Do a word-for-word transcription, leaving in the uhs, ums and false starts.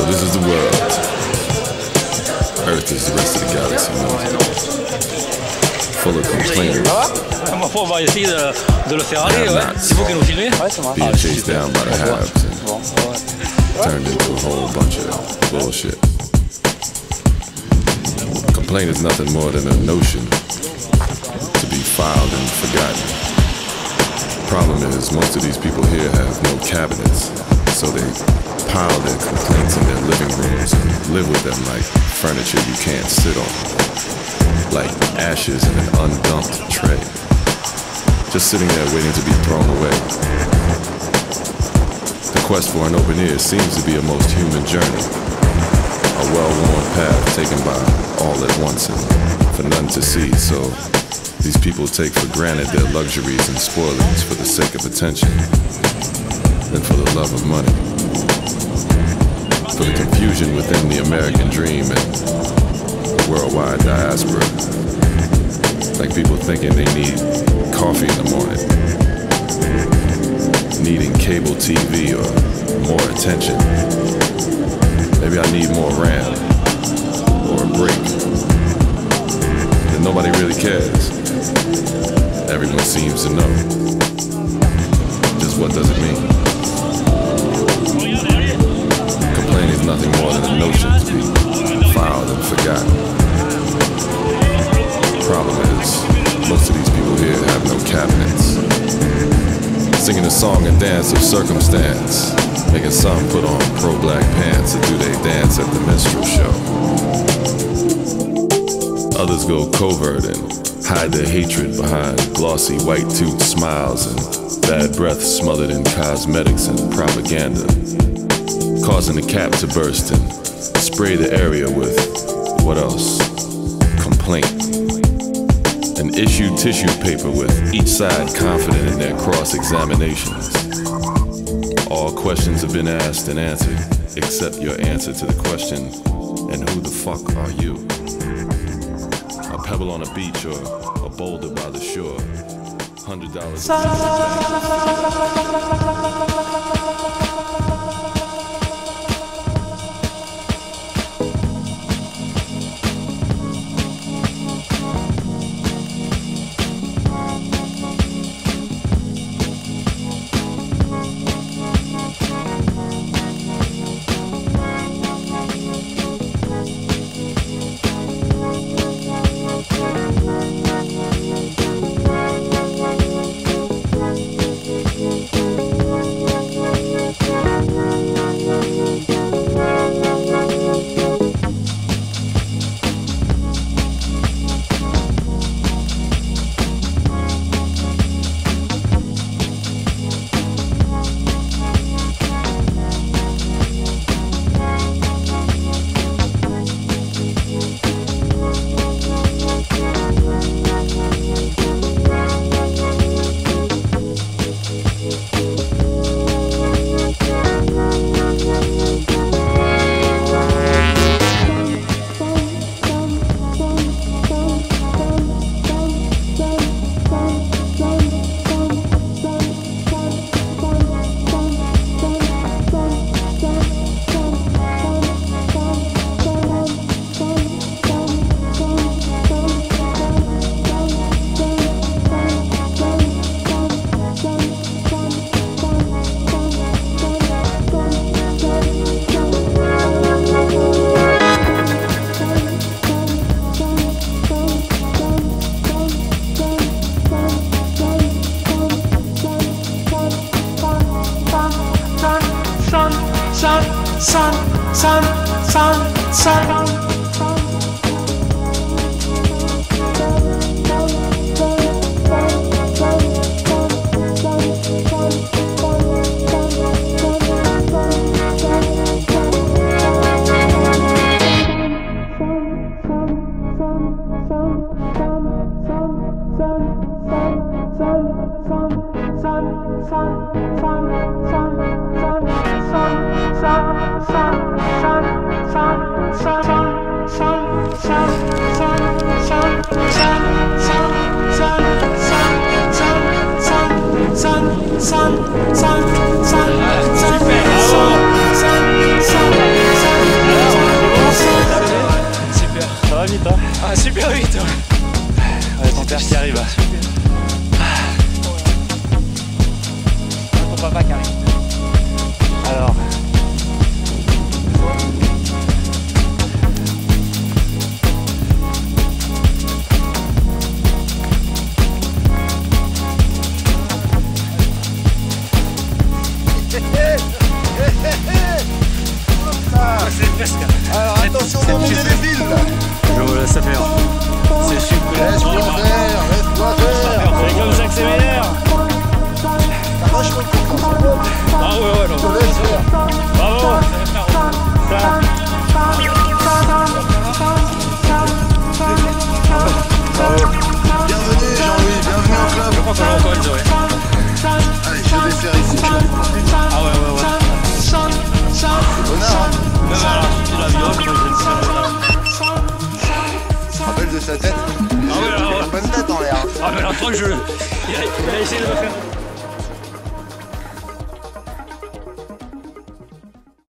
So this is the world. Earth is the rest of the galaxy. Full of complainers. Ma foi, on va essayer de, de le faire aller, ouais. C'est vous qui nous filmez? Ouais, c'est moi. Being chased down by the haves and turned into a whole bunch of bullshit. Complaint is nothing more than a notion to be filed and forgotten. The problem is most of these people here have no cabinets, so they pile their complaints in their living rooms and live with them like furniture you can't sit on, like ashes in an undumped tray, just sitting there waiting to be thrown away. The quest for an open ear seems to be a most human journey, a well-worn path taken by all at once and for none to see, so these people take for granted their luxuries and spoilings for the sake of attention and for the love of money, for the confusion within the American dream and the worldwide diaspora, like people thinking they need coffee in the morning, needing cable T V or more attention. Maybe I need more RAM or a break. And nobody really cares. Everyone seems to know. Just what does it mean? Complaining is nothing more than a notion to be filed and forgotten. Problem is, most of these people here have no cabinets. Singing a song and dance of circumstance, making some put on pro-black pants to do they dance at the minstrel show. Others go covert and hide their hatred behind glossy white-toothed smiles and bad breath smothered in cosmetics and propaganda, causing the cap to burst and spray the area with, what else? Complaint. And issue tissue paper with each side confident in their cross-examinations. All questions have been asked and answered, except your answer to the question, and who the fuck are you? A pebble on a beach or a boulder by the shore. Hundred dollars. Sun, sun, sun, sun, sun, sun, sun, sun, sun. Ah, super vite. Ouais, ton père qui arrive. Ton papa qui arrive. Alors. C'est presque. Alors attention dans mon téléfilm là. Je laisse faire. C'est super. Laisse-moi faire, laisse-moi faire. C'est comme ça que c'est meilleur. T'as vachement de confiance. Ah ouais ouais non. Je te laisse faire. Bravo. Ça. Bienvenue Jean-Louis, bienvenue au club. Je crois qu'on a encore une Zoé. Allez, je vais faire ici. Ah ouais ouais ouais. Honneur hein. Même à la sortie de l'avion, je me dis Tu te rappelles de sa tête? Ah ouais, ah ouais. Bonne tête en l'air. Ah mais la fois que je... Il a, il a essayé de me faire...